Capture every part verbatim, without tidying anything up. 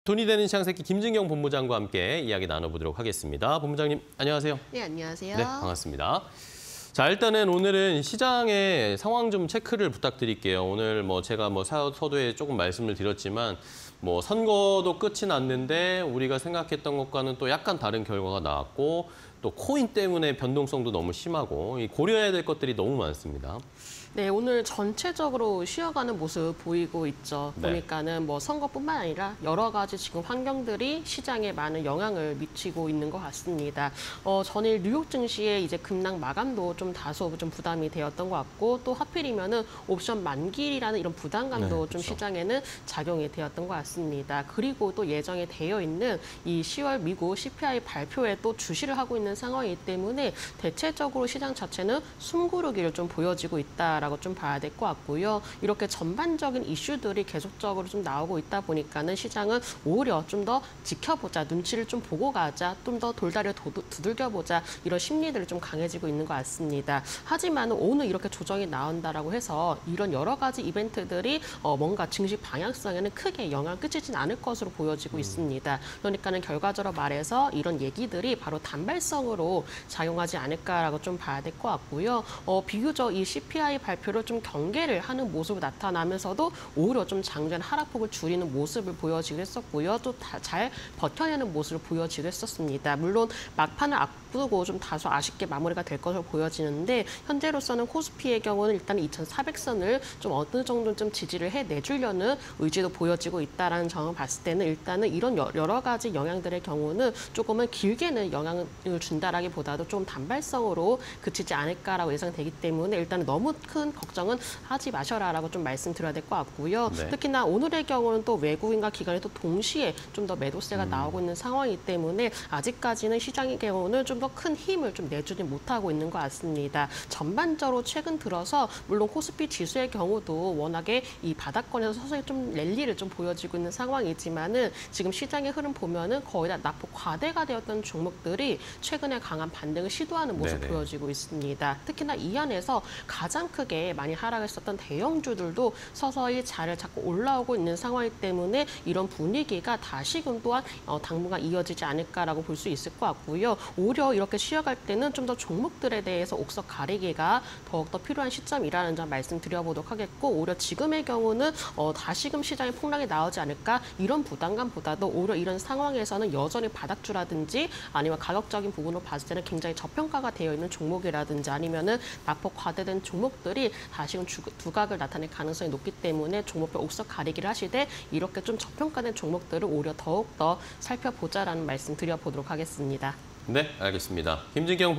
돈이 되는 시장새끼 김진경 본부장과 함께 이야기 나눠보도록 하겠습니다. 본부장님, 안녕하세요. 네, 안녕하세요. 네, 반갑습니다. 자, 일단은 오늘은 시장의 상황 좀 체크를 부탁드릴게요. 오늘 뭐 제가 뭐 서두에 조금 말씀을 드렸지만 뭐 선거도 끝이 났는데 우리가 생각했던 것과는 또 약간 다른 결과가 나왔고 또 코인 때문에 변동성도 너무 심하고 고려해야 될 것들이 너무 많습니다. 네, 오늘 전체적으로 쉬어가는 모습 보이고 있죠. 네. 보니까는 뭐 선거뿐만 아니라 여러 가지 지금 환경들이 시장에 많은 영향을 미치고 있는 것 같습니다. 어, 전일 뉴욕 증시의 이제 급락 마감도 좀 다소 좀 부담이 되었던 것 같고 또 하필이면은 옵션 만기라는 이런 부담감도 네, 좀 그렇죠. 시장에는 작용이 되었던 것 같습니다. 그리고 또 예정에 되어 있는 이 시월 미국 씨피아이 발표에 또 주시를 하고 있는 상황이기 때문에 대체적으로 시장 자체는 숨고르기를 좀 보여지고 있다. 라고 좀 봐야 될 것 같고요. 이렇게 전반적인 이슈들이 계속적으로 좀 나오고 있다 보니까는 시장은 오히려 좀 더 지켜보자, 눈치를 좀 보고 가자, 좀 더 돌다리를 두들겨보자 이런 심리들이 좀 강해지고 있는 것 같습니다. 하지만 오늘 이렇게 조정이 나온다라고 해서 이런 여러 가지 이벤트들이 어 뭔가 증시 방향성에는 크게 영향을 끼치진 않을 것으로 보여지고 음. 있습니다. 그러니까는 결과적으로 말해서 이런 얘기들이 바로 단발성으로 작용하지 않을까라고 좀 봐야 될 것 같고요. 어, 비교적 이 씨피아이 발 발표를 좀 경계를 하는 모습으로 나타나면서도 오히려 좀 장전 하락폭을 줄이는 모습을 보여지기도 했었고요. 또 잘 버텨내는 모습을 보여지기도 했었습니다. 물론 막판을 앞두고 좀 다소 아쉽게 마무리가 될 것으로 보여지는데 현재로서는 코스피의 경우는 일단 이천사백 선을 좀 어느 정도 좀 지지를 해내주려는 의지도 보여지고 있다는 점을 봤을 때는 일단은 이런 여러 가지 영향들의 경우는 조금은 길게는 영향을 준다라기보다도 좀 단발성으로 그치지 않을까라고 예상되기 때문에 일단은 너무 큰 걱정은 하지 마셔라라고 좀 말씀드려야 될 것 같고요. 네. 특히나 오늘의 경우는 또 외국인과 기관이 또 동시에 좀 더 매도세가 음. 나오고 있는 상황이기 때문에 아직까지는 시장의 경우는 좀 더 큰 힘을 좀 내주지 못하고 있는 것 같습니다. 전반적으로 최근 들어서 물론 코스피 지수의 경우도 워낙에 이 바닥권에서 서서히 좀 랠리를 좀 보여지고 있는 상황이지만은 지금 시장의 흐름 보면은 거의 다 낙폭 과대가 되었던 종목들이 최근에 강한 반등을 시도하는 모습 네네. 보여지고 있습니다. 특히나 이 안에서 가장 크게 많이 하락했었던 대형주들도 서서히 자리를 잡고 올라오고 있는 상황이기 때문에 이런 분위기가 다시금 또한 어, 당분간 이어지지 않을까라고 볼 수 있을 것 같고요. 오히려 이렇게 쉬어갈 때는 좀 더 종목들에 대해서 옥석 가리기가 더욱더 필요한 시점이라는 점 말씀드려보도록 하겠고 오히려 지금의 경우는 어, 다시금 시장에 폭락이 나오지 않을까 이런 부담감보다도 오히려 이런 상황에서는 여전히 바닥주라든지 아니면 가격적인 부분으로 봤을 때는 굉장히 저평가가 되어 있는 종목이라든지 아니면은 낙폭 과대된 종목들이 다시금 두각을 나타낼 가능성이 높기 때문에 종목별 옥석 가리기를 하시되 이렇게 좀 저평가된 종목들을 오히려 더욱더 살펴보자라는 말씀 드려보도록 하겠습니다. 네, 알겠습니다. 김진경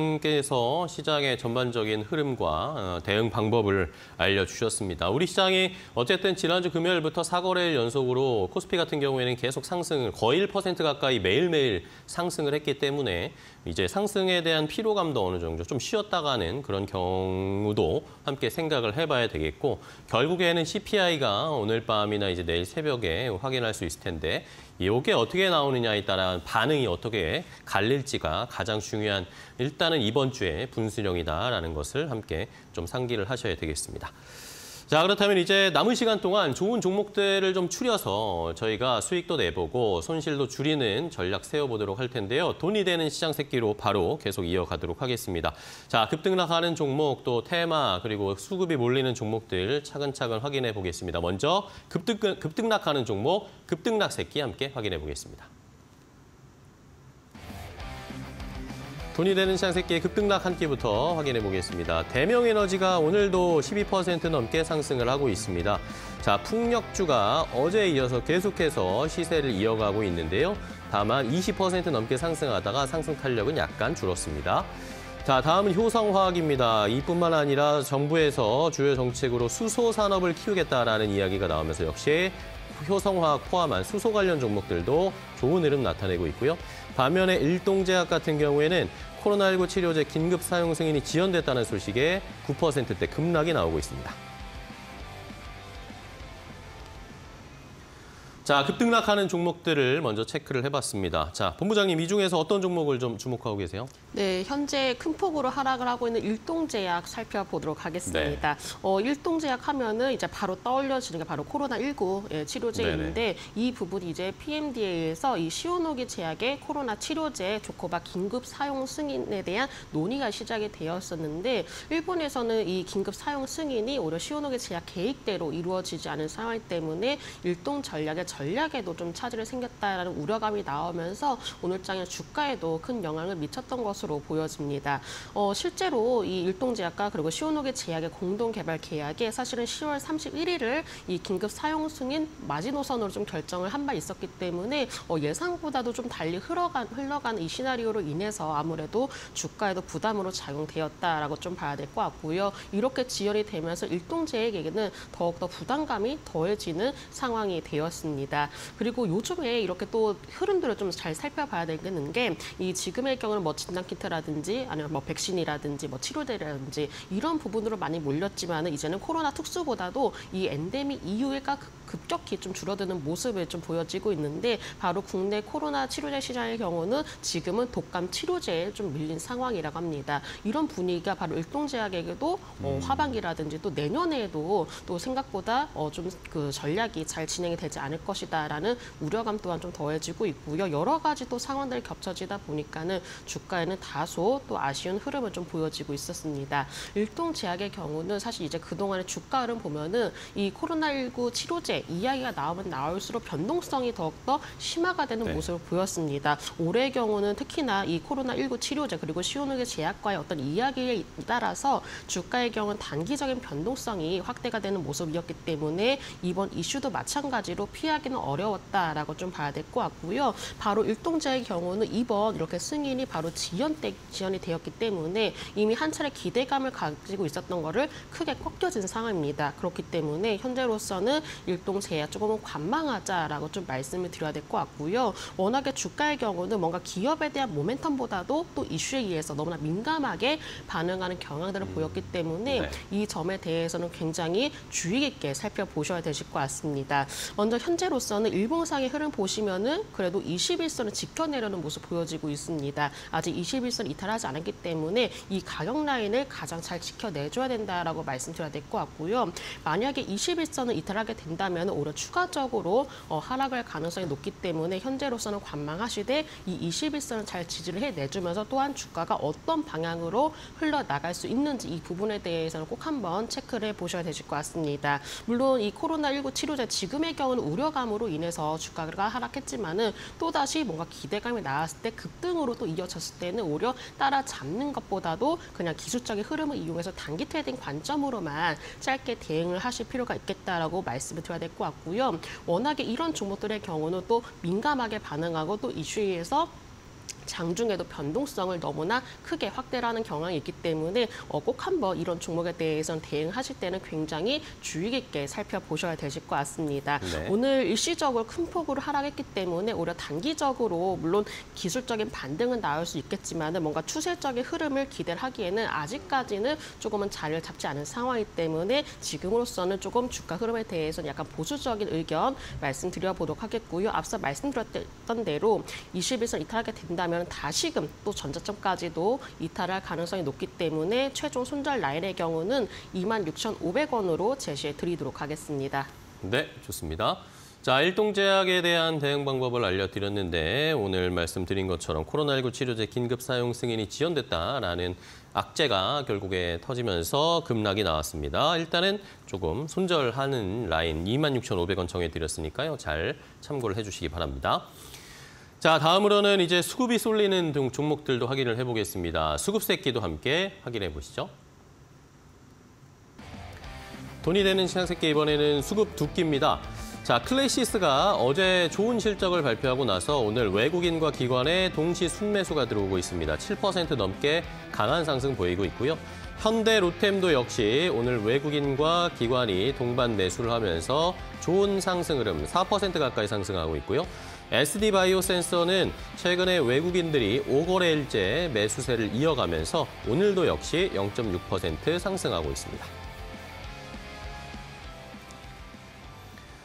본부장께서 시장의 전반적인 흐름과 대응 방법을 알려주셨습니다. 우리 시장이 어쨌든 지난주 금요일부터 사 거래일 연속으로 코스피 같은 경우에는 계속 상승을 거의 일 퍼센트 가까이 매일매일 상승을 했기 때문에 이제 상승에 대한 피로감도 어느 정도 좀 쉬었다가는 그런 경우도 함께 생각을 해봐야 되겠고 결국에는 씨피아이가 오늘 밤이나 이제 내일 새벽에 확인할 수 있을 텐데 이게 어떻게 나오느냐에 따라 반응이 어떻게 갈릴지가 가장 중요한 일단은 이번 주에 분수령이다라는 것을 함께 좀 상기를 하셔야 되겠습니다. 자, 그렇다면 이제 남은 시간 동안 좋은 종목들을 좀 추려서 저희가 수익도 내보고 손실도 줄이는 전략 세워보도록 할 텐데요. 돈이 되는 시장 새끼로 바로 계속 이어가도록 하겠습니다. 자, 급등락하는 종목, 또 테마, 그리고 수급이 몰리는 종목들 차근차근 확인해 보겠습니다. 먼저 급등, 급등락하는 종목, 급등락 새끼 함께 확인해 보겠습니다. 돈이 되는 시장 새끼의 급등락 한 끼부터 확인해 보겠습니다. 대명에너지가 오늘도 십이 퍼센트 넘게 상승을 하고 있습니다. 자, 풍력주가 어제에 이어서 계속해서 시세를 이어가고 있는데요. 다만 이십 퍼센트 넘게 상승하다가 상승 탄력은 약간 줄었습니다. 자, 다음은 효성화학입니다. 이뿐만 아니라 정부에서 주요 정책으로 수소 산업을 키우겠다라는 이야기가 나오면서 역시 효성화학 포함한 수소 관련 종목들도 좋은 흐름 나타내고 있고요. 반면에 일동제약 같은 경우에는 코로나십구 치료제 긴급 사용 승인이 지연됐다는 소식에 구 퍼센트대 급락이 나오고 있습니다. 자, 급등락하는 종목들을 먼저 체크를 해봤습니다. 자, 본부장님 이 중에서 어떤 종목을 좀 주목하고 계세요? 네, 현재 큰 폭으로 하락을 하고 있는 일동제약 살펴보도록 하겠습니다. 네. 어, 일동제약 하면은 이제 바로 떠올려지는 게 바로 코로나십구 예, 치료제인데 네네. 이 부분이 이제 피엠디에이에서 이 시오노기 제약의 코로나 치료제 조코바 긴급 사용 승인에 대한 논의가 시작이 되었었는데 일본에서는 이 긴급 사용 승인이 오히려 시오노기 제약 계획대로 이루어지지 않은 상황 때문에 일동 전략의 전략에도 좀 차질이 생겼다라는 우려감이 나오면서 오늘장의 주가에도 큰 영향을 미쳤던 것으로 보여집니다. 어, 실제로 이 일동제약과 그리고 시오노기 제약의 공동 개발 계약에 사실은 시월 삼십일일을 이 긴급 사용 승인 마지노선으로 좀 결정을 한 바 있었기 때문에 어, 예상보다도 좀 달리 흘러간 흘러간 이 시나리오로 인해서 아무래도 주가에도 부담으로 작용되었다라고 좀 봐야 될 것 같고요. 이렇게 지연이 되면서 일동제약에게는 더욱더 부담감이 더해지는 상황이 되었습니다. 그리고 요즘에 이렇게 또 흐름들을 좀 잘 살펴봐야 되는 게 이 지금의 경우는 뭐 진단키트라든지 아니면 뭐 백신이라든지 뭐 치료제라든지 이런 부분으로 많이 몰렸지만은 이제는 코로나 특수보다도 이 엔데믹 이후에가 급격히 좀 줄어드는 모습을 좀 보여지고 있는데 바로 국내 코로나 치료제 시장의 경우는 지금은 독감 치료제에 좀 밀린 상황이라고 합니다. 이런 분위기가 바로 일동제약에게도 어, 하반기라든지 또 내년에도 또 생각보다 어, 좀 그 전략이 잘 진행이 되지 않을 것이다라는 우려감 또한 좀 더해지고 있고요. 여러 가지 또 상황들이 겹쳐지다 보니까는 주가에는 다소 또 아쉬운 흐름을 좀 보여지고 있었습니다. 일동제약의 경우는 사실 이제 그동안의 주가 흐름 보면은 이 코로나십구 치료제 이야기가 나오면 나올수록 변동성이 더욱더 심화가 되는 네. 모습을 보였습니다. 올해의 경우는 특히나 이 코로나십구 치료제 그리고 시오노기 제약과의 어떤 이야기에 따라서 주가의 경우는 단기적인 변동성이 확대가 되는 모습이었기 때문에 이번 이슈도 마찬가지로 피하기는 어려웠다라고 좀 봐야 될 것 같고요. 바로 일동제의 경우는 이번 이렇게 승인이 바로 지연 때, 지연이 되었기 때문에 이미 한 차례 기대감을 가지고 있었던 거를 크게 꺾여진 상황입니다. 그렇기 때문에 현재로서는 일동제약 조금은 관망하자라고 좀 말씀을 드려야 될 것 같고요. 워낙에 주가의 경우는 뭔가 기업에 대한 모멘텀보다도 또 이슈에 의해서 너무나 민감하게 반응하는 경향들을 음. 보였기 때문에 네. 이 점에 대해서는 굉장히 주의 깊게 살펴보셔야 되실 것 같습니다. 먼저 현재로서는 일봉상의 흐름 보시면은 그래도 이십일선을 지켜내려는 모습 보여지고 있습니다. 아직 이십일선 이탈하지 않았기 때문에 이 가격 라인을 가장 잘 지켜내줘야 된다라고 말씀드려야 될 것 같고요. 만약에 이십일선을 이탈하게 된다면 오히려 추가적으로 어, 하락을 할 가능성이 높기 때문에 현재로서는 관망하시되 이 이십일선을 잘 지지를 해내주면서 또한 주가가 어떤 방향으로 흘러나갈 수 있는지 이 부분에 대해서는 꼭 한번 체크를 해보셔야 되실 것 같습니다. 물론 이 코로나십구 치료제 지금의 경우는 우려감으로 인해서 주가가 하락했지만은 또다시 뭔가 기대감이 나왔을 때 급등으로 또 이어졌을 때는 오히려 따라잡는 것보다도 그냥 기술적인 흐름을 이용해서 단기 트레이딩 관점으로만 짧게 대응을 하실 필요가 있겠다라고 말씀을 드려야 될 것 같고요. 워낙에 이런 종목들의 경우는 또 민감하게 반응하고 또 이슈에 의해서 장중에도 변동성을 너무나 크게 확대를 하는 경향이 있기 때문에 어, 꼭 한번 이런 종목에 대해서는 대응하실 때는 굉장히 주의 깊게 살펴보셔야 되실 것 같습니다. 네. 오늘 일시적으로 큰 폭으로 하락했기 때문에 오히려 단기적으로 물론 기술적인 반등은 나올 수 있겠지만 뭔가 추세적인 흐름을 기대를 하기에는 아직까지는 조금은 자리를 잡지 않은 상황이기 때문에 지금으로서는 조금 주가 흐름에 대해서는 약간 보수적인 의견 말씀드려보도록 하겠고요. 앞서 말씀드렸던 대로 이십일선 이탈하게 된다면 다시금 또 전저점까지도 이탈할 가능성이 높기 때문에 최종 손절 라인의 경우는 이만 육천오백원으로 제시해 드리도록 하겠습니다. 네, 좋습니다. 자, 일동제약에 대한 대응 방법을 알려드렸는데 오늘 말씀드린 것처럼 코로나십구 치료제 긴급 사용 승인이 지연됐다라는 악재가 결국에 터지면서 급락이 나왔습니다. 일단은 조금 손절하는 라인 이만 육천오백원 정해드렸으니까요. 잘 참고를 해주시기 바랍니다. 자, 다음으로는 이제 수급이 쏠리는 등 종목들도 확인을 해보겠습니다. 수급새끼도 함께 확인해 보시죠. 돈이 되는 시장새끼 이번에는 수급 두 끼입니다. 자, 클래시스가 어제 좋은 실적을 발표하고 나서 오늘 외국인과 기관의 동시 순매수가 들어오고 있습니다. 칠 퍼센트 넘게 강한 상승 보이고 있고요. 현대 로템도 역시 오늘 외국인과 기관이 동반 매수를 하면서 좋은 상승 흐름 사 퍼센트 가까이 상승하고 있고요. 에스디바이오센서는 최근에 외국인들이 오 거래일째 매수세를 이어가면서 오늘도 역시 영 점 육 퍼센트 상승하고 있습니다.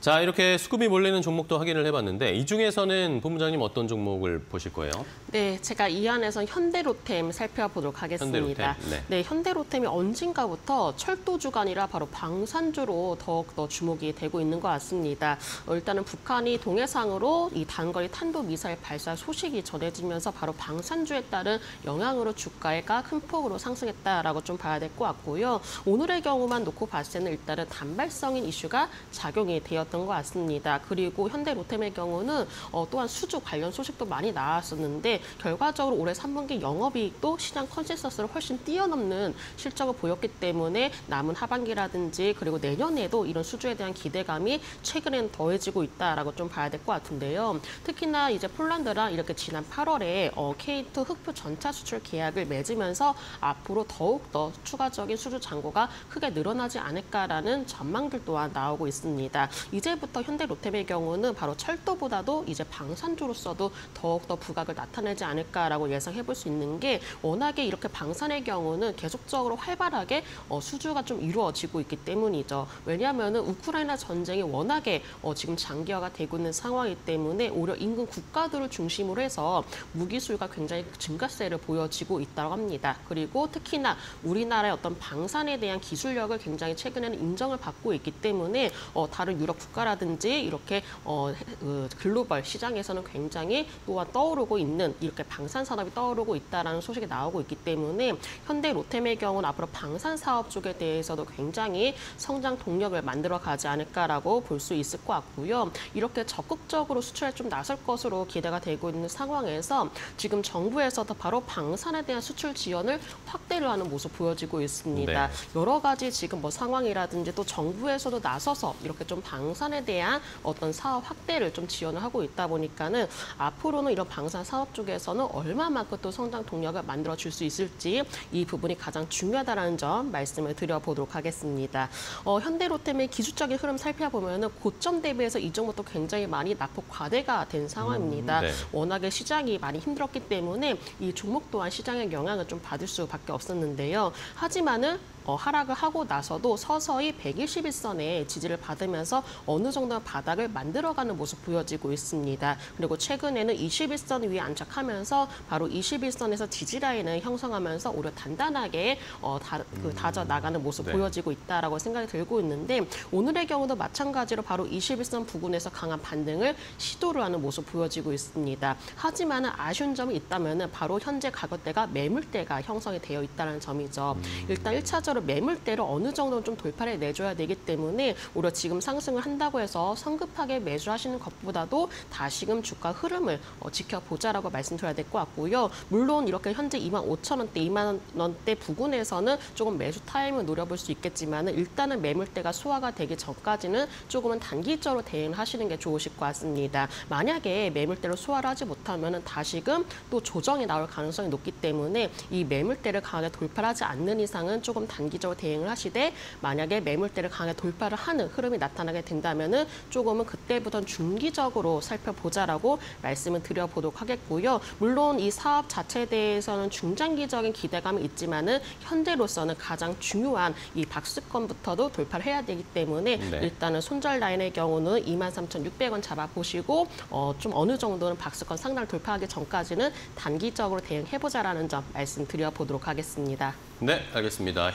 자, 이렇게 수급이 몰리는 종목도 확인을 해봤는데 이 중에서는 본부장님 어떤 종목을 보실 거예요? 네, 제가 이 안에서 현대로템 살펴보도록 하겠습니다. 현대로템, 네. 네, 현대로템이 언젠가부터 철도 주간이라 바로 방산주로 더욱더 주목이 되고 있는 것 같습니다. 어, 일단은 북한이 동해상으로 이 단거리 탄도미사일 발사 소식이 전해지면서 바로 방산주에 따른 영향으로 주가가 큰 폭으로 상승했다라고 좀 봐야 될 것 같고요. 오늘의 경우만 놓고 봤을 때는 일단은 단발성인 이슈가 작용이 되었던 것 같습니다. 그리고 현대로템의 경우는 어, 또한 수주 관련 소식도 많이 나왔었는데 결과적으로 올해 삼 분기 영업이익도 시장 컨센서스를 훨씬 뛰어넘는 실적을 보였기 때문에 남은 하반기라든지 그리고 내년에도 이런 수주에 대한 기대감이 최근엔 더해지고 있다라고 좀 봐야 될 것 같은데요. 특히나 이제 폴란드랑 이렇게 지난 팔월에 어, 케이 투 흑표 전차 수출 계약을 맺으면서 앞으로 더욱 더 추가적인 수주 잔고가 크게 늘어나지 않을까라는 전망들 또한 나오고 있습니다. 이제부터 현대로템의 경우는 바로 철도보다도 이제 방산주로서도 더욱더 부각을 나타내지 않을까라고 예상해 볼 수 있는 게 워낙에 이렇게 방산의 경우는 계속적으로 활발하게 어, 수주가 좀 이루어지고 있기 때문이죠. 왜냐하면 우크라이나 전쟁이 워낙에 어, 지금 장기화가 되고 있는 상황이기 때문에 오히려 인근 국가들을 중심으로 해서 무기 수요가 굉장히 증가세를 보여지고 있다고 합니다. 그리고 특히나 우리나라의 어떤 방산에 대한 기술력을 굉장히 최근에는 인정을 받고 있기 때문에 어, 다른 유럽 국가라든지 이렇게 어, 그 글로벌 시장에서는 굉장히 또한 떠오르고 있는 이렇게 방산 산업이 떠오르고 있다라는 소식이 나오고 있기 때문에 현대로템의 경우는 앞으로 방산 사업 쪽에 대해서도 굉장히 성장 동력을 만들어 가지 않을까라고 볼 수 있을 것 같고요. 이렇게 적극적으로 수출에 좀 나설 것으로 기대가 되고 있는 상황에서 지금 정부에서도 바로 방산에 대한 수출 지원을 확대를 하는 모습 보여지고 있습니다. 네. 여러 가지 지금 뭐 상황이라든지 또 정부에서도 나서서 이렇게 좀 방산에 대한 어떤 사업 확대를 좀 지원을 하고 있다 보니까는 앞으로는 이런 방산 사업 쪽에서는 얼마만큼 또 성장 동력을 만들어 줄 수 있을지 이 부분이 가장 중요하다는 점 말씀을 드려보도록 하겠습니다. 어, 현대로템의 기술적인 흐름 살펴보면은 고점 대비해서 이전부터 굉장히 많이 낙폭 과대가 된 상황입니다. 음, 네. 워낙에 시장이 많이 힘들었기 때문에 이 종목 또한 시장의 영향을 좀 받을 수밖에 없었는데요. 하지만은 어, 하락을 하고 나서도 서서히 백이십일 선의 지지를 받으면서 어느 정도 바닥을 만들어가는 모습 보여지고 있습니다. 그리고 최근에는 이십일 선 위에 안착하면서 바로 이십일 선에서 지지라인을 형성하면서 오히려 단단하게 어, 다, 그, 다져 나가는 모습 네. 보여지고 있다라고 생각이 들고 있는데 오늘의 경우도 마찬가지로 바로 이십일 선 부근에서 강한 반등을 시도를 하는 모습 보여지고 있습니다. 하지만 아쉬운 점이 있다면 바로 현재 가격대가 매물대가 형성이 되어 있다는 점이죠. 음. 일단 일 차적으로 매물대를 어느 정도는 좀 돌파를 내줘야 되기 때문에 오히려 지금 상승을 한다고 해서 성급하게 매수하시는 것보다도 다시금 주가 흐름을 어, 지켜보자라고 말씀드려야 될 것 같고요. 물론 이렇게 현재 이만 오천 원대, 이만 원대 부근에서는 조금 매수 타임을 노려볼 수 있겠지만 일단은 매물대가 소화가 되기 전까지는 조금은 단기적으로 대응을 하시는 게 좋으실 것 같습니다. 만약에 매물대를 소화를 하지 못하면 다시금 또 조정이 나올 가능성이 높기 때문에 이 매물대를 강하게 돌파를 하지 않는 이상은 조금 단기적으로 대응을 하시되 만약에 매물대를 강하게 돌파를 하는 흐름이 나타나게 된다면은 조금은 그때부터는 중기적으로 살펴보자라고 말씀을 드려보도록 하겠고요. 물론 이 사업 자체에 대해서는 중장기적인 기대감이 있지만은 현재로서는 가장 중요한 이 박스권부터도 돌파를 해야 되기 때문에 네. 일단은 손절 라인의 경우는 이만 삼천육백 원 잡아보시고 어, 좀 어느 정도는 박스권 상단을 돌파하기 전까지는 단기적으로 대응해보자라는 점 말씀드려보도록 하겠습니다. 네, 알겠습니다.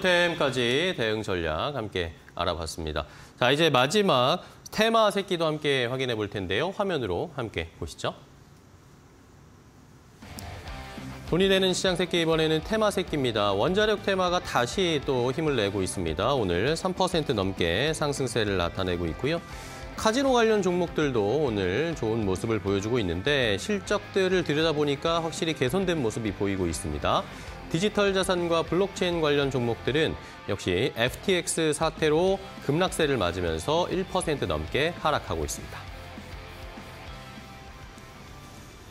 현대로템까지 대응 전략 함께 알아봤습니다. 자, 이제 마지막 테마 새끼도 함께 확인해 볼 텐데요. 화면으로 함께 보시죠. 돈이 되는 시장 새끼 이번에는 테마 새끼입니다. 원자력 테마가 다시 또 힘을 내고 있습니다. 오늘 삼 퍼센트 넘게 상승세를 나타내고 있고요. 카지노 관련 종목들도 오늘 좋은 모습을 보여주고 있는데 실적들을 들여다보니까 확실히 개선된 모습이 보이고 있습니다. 디지털 자산과 블록체인 관련 종목들은 역시 에프티엑스 사태로 급락세를 맞으면서 일 퍼센트 넘게 하락하고 있습니다.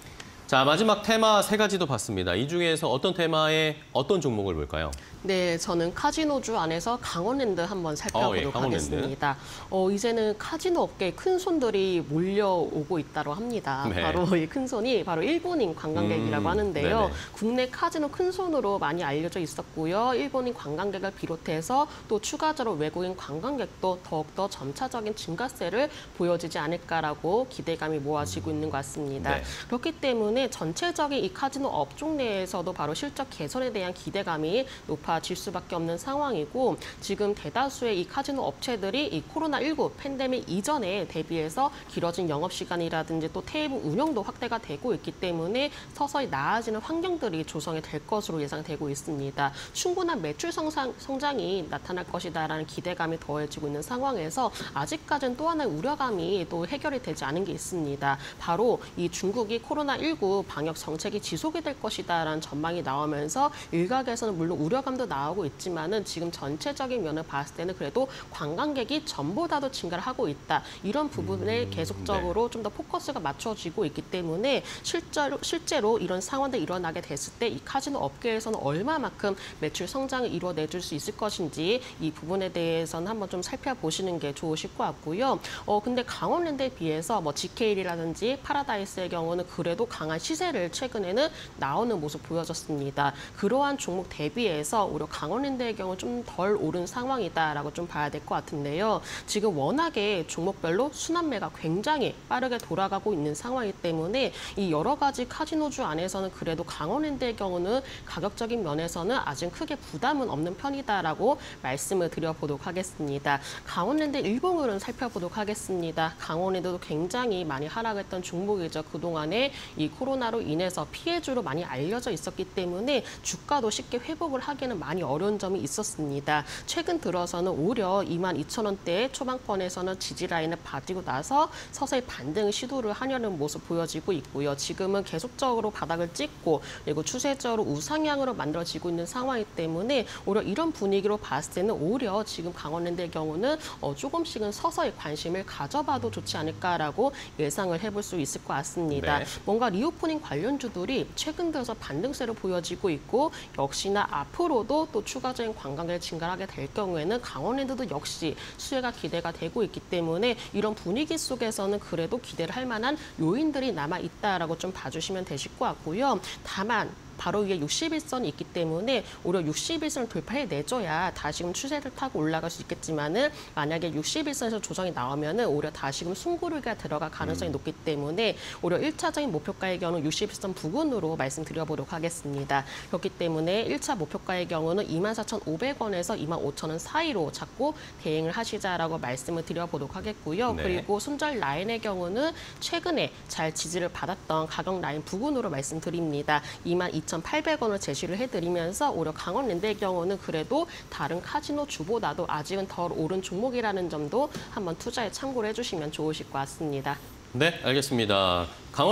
자, 마지막 테마 세 가지도 봤습니다. 이 중에서 어떤 테마에 어떤 종목을 볼까요? 네, 저는 카지노주 안에서 강원랜드 한번 살펴보도록 어, 예, 강원랜드. 하겠습니다. 어, 이제는 카지노 업계에 큰 손들이 몰려오고 있다고 합니다. 네. 바로 이 큰 손이 바로 일본인 관광객이라고 음, 하는데요. 네네. 국내 카지노 큰 손으로 많이 알려져 있었고요. 일본인 관광객을 비롯해서 또 추가적으로 외국인 관광객도 더욱더 점차적인 증가세를 보여지지 않을까라고 기대감이 모아지고 있는 것 같습니다. 네. 그렇기 때문에 전체적인 이 카지노 업종 내에서도 바로 실적 개선에 대한 기대감이 높아질 수밖에 없는 상황이고 지금 대다수의 이 카지노 업체들이 이 코로나십구 팬데믹 이전에 대비해서 길어진 영업시간이라든지 또 테이블 운영도 확대가 되고 있기 때문에 서서히 나아지는 환경들이 조성이 될 것으로 예상되고 있습니다. 충분한 매출 성장, 성장이 나타날 것이다라는 기대감이 더해지고 있는 상황에서 아직까지는 또 하나의 우려감이 또 해결이 되지 않은 게 있습니다. 바로 이 중국이 코로나십구 방역 정책이 지속이 될 것이다라는 전망이 나오면서 일각에서는 물론 우려감도 나오고 있지만은 지금 전체적인 면을 봤을 때는 그래도 관광객이 전보다도 증가를 하고 있다. 이런 부분에 음, 계속적으로 좀 더 포커스가 맞춰지고 있기 때문에 실제로, 실제로 이런 상황들이 일어나게 됐을 때 이 카지노 업계에서는 얼마만큼 매출 성장을 이뤄내줄 수 있을 것인지 이 부분에 대해서는 한번 좀 살펴보시는 게 좋으실 것 같고요. 어, 근데 강원랜드에 비해서 뭐 지케이엘이라든지 파라다이스의 경우는 그래도 강한 시세를 최근에는 나오는 모습 보여졌습니다. 그러한 종목 대비해서 오히려 강원랜드의 경우 좀 덜 오른 상황이다라고 좀 봐야 될 것 같은데요. 지금 워낙에 종목별로 순환매가 굉장히 빠르게 돌아가고 있는 상황이기 때문에 이 여러 가지 카지노주 안에서는 그래도 강원랜드의 경우는 가격적인 면에서는 아직 크게 부담은 없는 편이다라고 말씀을 드려보도록 하겠습니다. 강원랜드 일봉으로는 살펴보도록 하겠습니다. 강원랜드도 굉장히 많이 하락했던 종목이죠. 그동안에 이 코로나로 인해서 피해주로 많이 알려져 있었기 때문에 주가도 쉽게 회복을 하기는 많이 어려운 점이 있었습니다. 최근 들어서는 오히려 이만 이천 원대 초반권에서는 지지 라인을 받이고 나서 서서히 반등 시도를 하려는 모습 보여지고 있고요. 지금은 계속적으로 바닥을 찍고 그리고 추세적으로 우상향으로 만들어지고 있는 상황이기 때문에 오히려 이런 분위기로 봤을 때는 오히려 지금 강원랜드의 경우는 어, 조금씩은 서서히 관심을 가져봐도 좋지 않을까라고 예상을 해볼 수 있을 것 같습니다. 네. 뭔가 리오프닝 관련주들이 최근 들어서 반등세로 보여지고 있고 역시나 앞으로도 또 추가적인 관광객이 증가하게 될 경우에는 강원랜드도 역시 수혜가 기대가 되고 있기 때문에 이런 분위기 속에서는 그래도 기대를 할 만한 요인들이 남아 있다라고 좀 봐주시면 되실 것 같고요. 다만 바로 위에 육십일 선이 있기 때문에 오히려 육십일 선을 돌파해내줘야 다시금 추세를 타고 올라갈 수 있겠지만은 만약에 육십일 선에서 조정이 나오면은 오히려 다시금 숨고르기가 들어갈 가능성이 음. 높기 때문에 오히려 일 차적인 목표가의 경우는 육십일 선 부근으로 말씀드려보도록 하겠습니다. 그렇기 때문에 일 차 목표가의 경우는 이만 사천오백 원에서 이만 오천 원 사이로 잡고 대응을 하시자라고 말씀을 드려보도록 하겠고요. 네. 그리고 손절 라인의 경우는 최근에 잘 지지를 받았던 가격 라인 부근으로 말씀드립니다. 이만 이천팔백 원을 제시를 해드리면서 오히려 강원랜드의 경우는 그래도 다른 카지노 주보다도 아직은 덜 오른 종목이라는 점도 한번 투자에 참고를 해주시면 좋으실 것 같습니다. 네, 알겠습니다.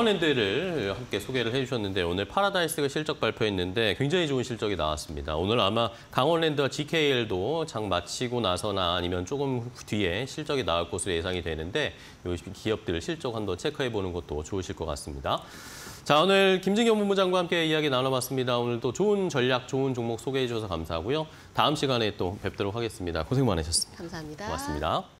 강원랜드를 함께 소개를 해주셨는데 오늘 파라다이스가 실적 발표했는데 굉장히 좋은 실적이 나왔습니다. 오늘 아마 강원랜드와 지케이엘도 장 마치고 나서나 아니면 조금 뒤에 실적이 나올 것으로 예상이 되는데 이 기업들 실적 한번 체크해보는 것도 좋으실 것 같습니다. 자, 오늘 김진경 본부장과 함께 이야기 나눠봤습니다. 오늘 또 좋은 전략, 좋은 종목 소개해 주셔서 감사하고요. 다음 시간에 또 뵙도록 하겠습니다. 고생 많으셨습니다. 감사합니다. 고맙습니다.